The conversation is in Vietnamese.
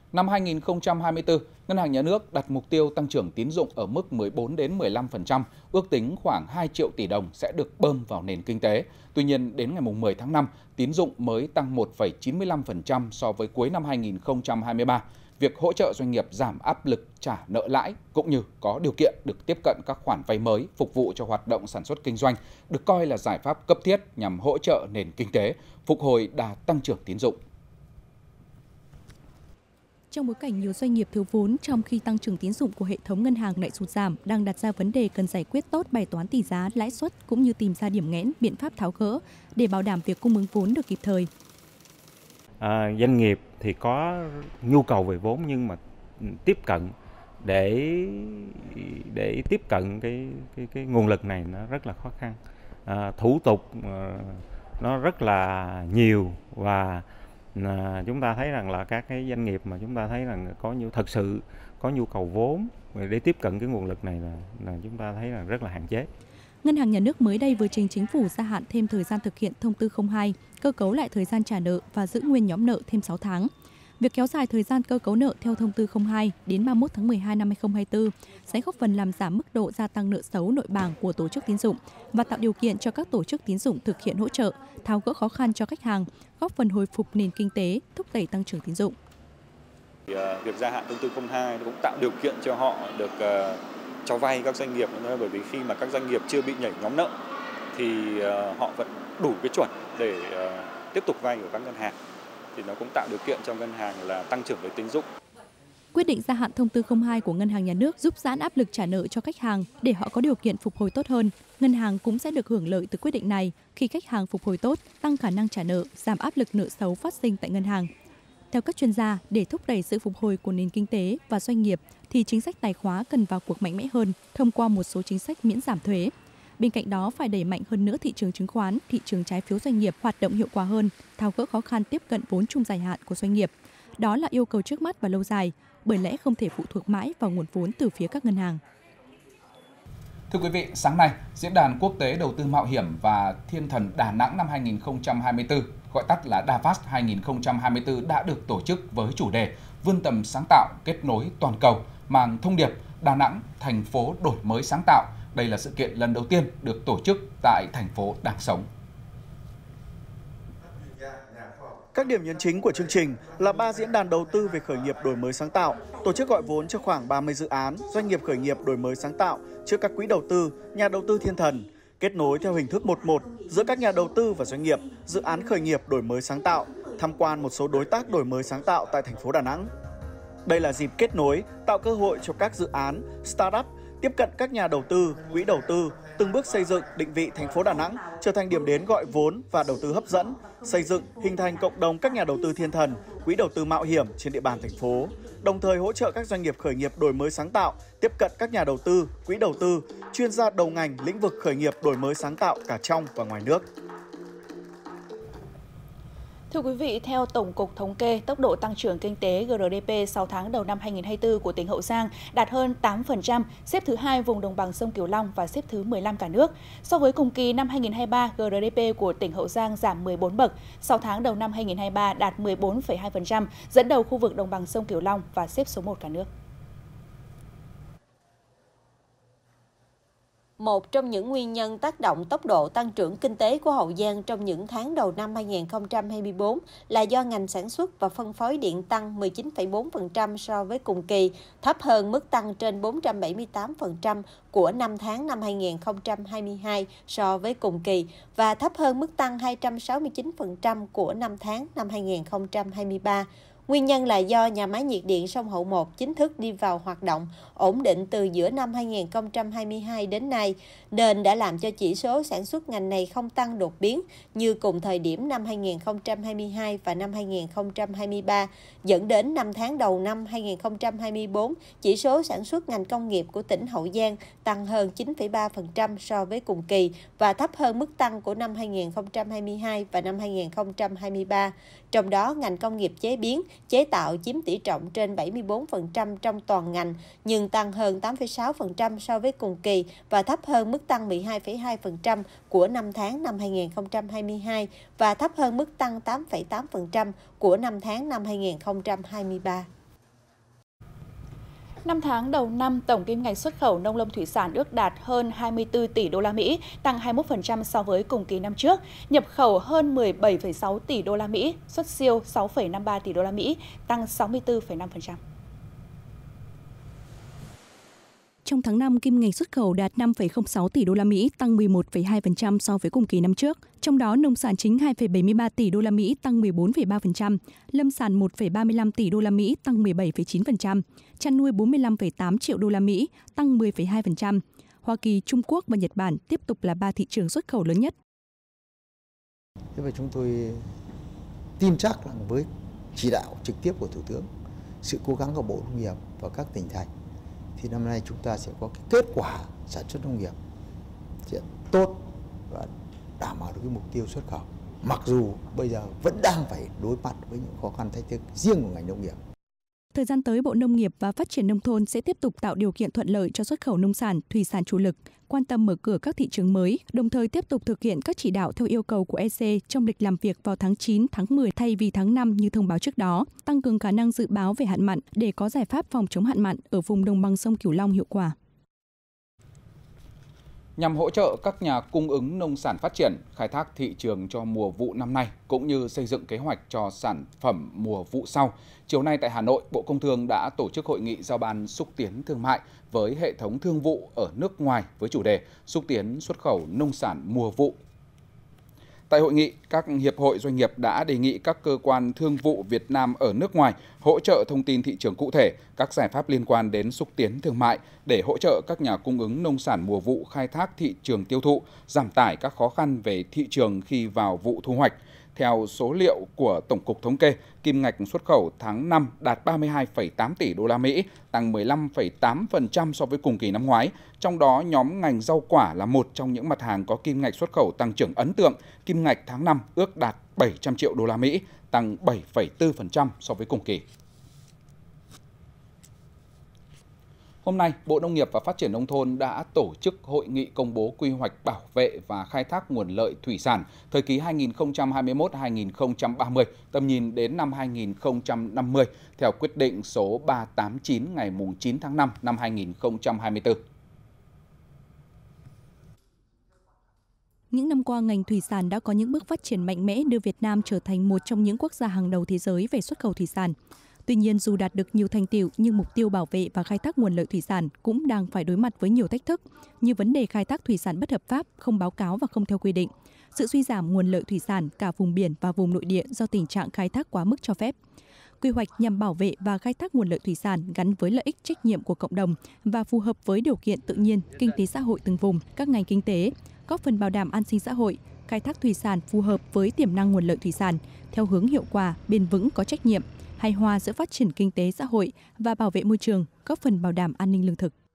Năm 2024, Ngân hàng Nhà nước đặt mục tiêu tăng trưởng tín dụng ở mức 14 đến 15%, ước tính khoảng 2 triệu tỷ đồng sẽ được bơm vào nền kinh tế. Tuy nhiên, đến ngày 10 tháng 5, tín dụng mới tăng 1,95% so với cuối năm 2023. Việc hỗ trợ doanh nghiệp giảm áp lực trả nợ lãi cũng như có điều kiện được tiếp cận các khoản vay mới phục vụ cho hoạt động sản xuất kinh doanh được coi là giải pháp cấp thiết nhằm hỗ trợ nền kinh tế, phục hồi đà tăng trưởng tín dụng. Trong bối cảnh nhiều doanh nghiệp thiếu vốn trong khi tăng trưởng tín dụng của hệ thống ngân hàng lại sụt giảm, đang đặt ra vấn đề cần giải quyết tốt bài toán tỷ giá, lãi suất cũng như tìm ra điểm nghẽn, biện pháp tháo gỡ để bảo đảm việc cung ứng vốn được kịp thời. Doanh nghiệp thì có nhu cầu về vốn nhưng mà tiếp cận để tiếp cận cái nguồn lực này nó rất là khó khăn. Thủ tục nó rất là nhiều và chúng ta thấy rằng là các cái doanh nghiệp mà chúng ta thấy rằng thật sự có nhu cầu vốn để tiếp cận cái nguồn lực này là chúng ta thấy là rất là hạn chế. Ngân hàng Nhà nước mới đây vừa trình Chính phủ gia hạn thêm thời gian thực hiện thông tư 02, cơ cấu lại thời gian trả nợ và giữ nguyên nhóm nợ thêm 6 tháng. Việc kéo dài thời gian cơ cấu nợ theo thông tư 02 đến 31 tháng 12 năm 2024 sẽ góp phần làm giảm mức độ gia tăng nợ xấu nội bảng của tổ chức tín dụng và tạo điều kiện cho các tổ chức tín dụng thực hiện hỗ trợ, tháo gỡ khó khăn cho khách hàng, góp phần hồi phục nền kinh tế, thúc đẩy tăng trưởng tín dụng. Việc gia hạn thông tư 02 cũng tạo điều kiện cho họ được cho vay các doanh nghiệp, bởi vì khi mà các doanh nghiệp chưa bị nhảy nhóm nợ thì họ vẫn đủ cái chuẩn để tiếp tục vay của các ngân hàng, thì nó cũng tạo điều kiện cho ngân hàng là tăng trưởng về tín dụng. Quyết định gia hạn thông tư 02 của Ngân hàng Nhà nước giúp giãn áp lực trả nợ cho khách hàng để họ có điều kiện phục hồi tốt hơn. Ngân hàng cũng sẽ được hưởng lợi từ quyết định này khi khách hàng phục hồi tốt, tăng khả năng trả nợ, giảm áp lực nợ xấu phát sinh tại ngân hàng. Theo các chuyên gia, để thúc đẩy sự phục hồi của nền kinh tế và doanh nghiệp thì chính sách tài khóa cần vào cuộc mạnh mẽ hơn thông qua một số chính sách miễn giảm thuế. Bên cạnh đó phải đẩy mạnh hơn nữa thị trường chứng khoán, thị trường trái phiếu doanh nghiệp hoạt động hiệu quả hơn, tháo gỡ khó khăn tiếp cận vốn chung dài hạn của doanh nghiệp. Đó là yêu cầu trước mắt và lâu dài, bởi lẽ không thể phụ thuộc mãi vào nguồn vốn từ phía các ngân hàng. Thưa quý vị, sáng nay, Diễn đàn Quốc tế Đầu tư Mạo hiểm và Thiên thần Đà Nẵng năm 2024, gọi tắt là DAVAS 2024 đã được tổ chức với chủ đề Vươn tầm sáng tạo, kết nối toàn cầu, mang thông điệp Đà Nẵng, thành phố đổi mới sáng tạo. Đây là sự kiện lần đầu tiên được tổ chức tại thành phố đang sống. Các điểm nhấn chính của chương trình là 3 diễn đàn đầu tư về khởi nghiệp đổi mới sáng tạo, tổ chức gọi vốn cho khoảng 30 dự án, doanh nghiệp khởi nghiệp đổi mới sáng tạo trước các quỹ đầu tư, nhà đầu tư thiên thần, kết nối theo hình thức 1-1 giữa các nhà đầu tư và doanh nghiệp, dự án khởi nghiệp đổi mới sáng tạo, tham quan một số đối tác đổi mới sáng tạo tại thành phố Đà Nẵng. Đây là dịp kết nối, tạo cơ hội cho các dự án, startup tiếp cận các nhà đầu tư, quỹ đầu tư, từng bước xây dựng định vị thành phố Đà Nẵng trở thành điểm đến gọi vốn và đầu tư hấp dẫn, xây dựng, hình thành cộng đồng các nhà đầu tư thiên thần, quỹ đầu tư mạo hiểm trên địa bàn thành phố, đồng thời hỗ trợ các doanh nghiệp khởi nghiệp đổi mới sáng tạo, tiếp cận các nhà đầu tư, quỹ đầu tư, chuyên gia đầu ngành lĩnh vực khởi nghiệp đổi mới sáng tạo cả trong và ngoài nước. Thưa quý vị, theo Tổng cục Thống kê, tốc độ tăng trưởng kinh tế GDP 6 tháng đầu năm 2024 của tỉnh Hậu Giang đạt hơn 8%, xếp thứ 2 vùng đồng bằng sông Cửu Long và xếp thứ 15 cả nước. So với cùng kỳ năm 2023, GDP của tỉnh Hậu Giang giảm 14 bậc, 6 tháng đầu năm 2023 đạt 14,2%, dẫn đầu khu vực đồng bằng sông Cửu Long và xếp số 1 cả nước. Một trong những nguyên nhân tác động tốc độ tăng trưởng kinh tế của Hậu Giang trong những tháng đầu năm 2024 là do ngành sản xuất và phân phối điện tăng 19,4% so với cùng kỳ, thấp hơn mức tăng trên 478% của 5 tháng năm 2022 so với cùng kỳ và thấp hơn mức tăng 269% của 5 tháng năm 2023. Nguyên nhân là do nhà máy nhiệt điện sông Hậu 1 chính thức đi vào hoạt động, ổn định từ giữa năm 2022 đến nay, nên đã làm cho chỉ số sản xuất ngành này không tăng đột biến như cùng thời điểm năm 2022 và năm 2023, dẫn đến 5 tháng đầu năm 2024, chỉ số sản xuất ngành công nghiệp của tỉnh Hậu Giang tăng hơn 9,3% so với cùng kỳ và thấp hơn mức tăng của năm 2022 và năm 2023. Trong đó, ngành công nghiệp chế biến, chế tạo chiếm tỷ trọng trên 74% trong toàn ngành, nhưng tăng hơn 8,6% so với cùng kỳ và thấp hơn mức tăng 12,2% của 5 tháng năm 2022 và thấp hơn mức tăng 8,8% của 5 tháng năm 2023. 5 tháng đầu năm, tổng kim ngạch xuất khẩu nông lâm thủy sản ước đạt hơn 24 tỷ đô la Mỹ, tăng 21% so với cùng kỳ năm trước. Nhập khẩu hơn 17,6 tỷ đô la Mỹ, xuất siêu 6,53 tỷ đô la Mỹ, tăng 64,5%. Trong tháng 5, kim ngạch xuất khẩu đạt 5,06 tỷ đô la Mỹ, tăng 11,2% so với cùng kỳ năm trước. Trong đó, nông sản chính 2,73 tỷ đô la Mỹ, tăng 14,3%, lâm sản 1,35 tỷ đô la Mỹ, tăng 17,9%, chăn nuôi 45,8 triệu đô la Mỹ, tăng 10,2%. Hoa Kỳ, Trung Quốc và Nhật Bản tiếp tục là 3 thị trường xuất khẩu lớn nhất. Thế và chúng tôi tin chắc rằng với chỉ đạo trực tiếp của Thủ tướng, sự cố gắng của Bộ Nông nghiệp và các tỉnh thành, thì năm nay chúng ta sẽ có cái kết quả sản xuất nông nghiệp sẽ tốt và đảm bảo được cái mục tiêu xuất khẩu. Mặc dù bây giờ vẫn đang phải đối mặt với những khó khăn thách thức riêng của ngành nông nghiệp. Thời gian tới, Bộ Nông nghiệp và Phát triển Nông thôn sẽ tiếp tục tạo điều kiện thuận lợi cho xuất khẩu nông sản, thủy sản chủ lực, quan tâm mở cửa các thị trường mới, đồng thời tiếp tục thực hiện các chỉ đạo theo yêu cầu của EC trong lịch làm việc vào tháng 9, tháng 10 thay vì tháng 5 như thông báo trước đó, tăng cường khả năng dự báo về hạn mặn để có giải pháp phòng chống hạn mặn ở vùng đồng bằng sông Cửu Long hiệu quả. Nhằm hỗ trợ các nhà cung ứng nông sản phát triển, khai thác thị trường cho mùa vụ năm nay, cũng như xây dựng kế hoạch cho sản phẩm mùa vụ sau, chiều nay tại Hà Nội, Bộ Công Thương đã tổ chức hội nghị giao ban xúc tiến thương mại với hệ thống thương vụ ở nước ngoài với chủ đề xúc tiến xuất khẩu nông sản mùa vụ. Tại hội nghị, các hiệp hội doanh nghiệp đã đề nghị các cơ quan thương vụ Việt Nam ở nước ngoài hỗ trợ thông tin thị trường cụ thể, các giải pháp liên quan đến xúc tiến thương mại để hỗ trợ các nhà cung ứng nông sản mùa vụ khai thác thị trường tiêu thụ, giảm tải các khó khăn về thị trường khi vào vụ thu hoạch. Theo số liệu của Tổng cục Thống kê, kim ngạch xuất khẩu tháng 5 đạt 32,8 tỷ đô la Mỹ, tăng 15,8% so với cùng kỳ năm ngoái. Trong đó, nhóm ngành rau quả là một trong những mặt hàng có kim ngạch xuất khẩu tăng trưởng ấn tượng. Kim ngạch tháng 5 ước đạt 700 triệu đô la Mỹ, tăng 7,4% so với cùng kỳ. Hôm nay, Bộ Nông nghiệp và Phát triển Nông thôn đã tổ chức hội nghị công bố quy hoạch bảo vệ và khai thác nguồn lợi thủy sản thời kỳ 2021-2030, tầm nhìn đến năm 2050, theo quyết định số 389 ngày 9 tháng 5 năm 2024. Những năm qua, ngành thủy sản đã có những bước phát triển mạnh mẽ đưa Việt Nam trở thành một trong những quốc gia hàng đầu thế giới về xuất khẩu thủy sản. Tuy nhiên, dù đạt được nhiều thành tựu nhưng mục tiêu bảo vệ và khai thác nguồn lợi thủy sản cũng đang phải đối mặt với nhiều thách thức như vấn đề khai thác thủy sản bất hợp pháp, không báo cáo và không theo quy định, sự suy giảm nguồn lợi thủy sản cả vùng biển và vùng nội địa do tình trạng khai thác quá mức cho phép. Quy hoạch nhằm bảo vệ và khai thác nguồn lợi thủy sản gắn với lợi ích trách nhiệm của cộng đồng và phù hợp với điều kiện tự nhiên, kinh tế xã hội từng vùng, các ngành kinh tế, góp phần bảo đảm an sinh xã hội, khai thác thủy sản phù hợp với tiềm năng nguồn lợi thủy sản theo hướng hiệu quả, bền vững, có trách nhiệm, hài hòa giữa phát triển kinh tế xã hội và bảo vệ môi trường, góp phần bảo đảm an ninh lương thực.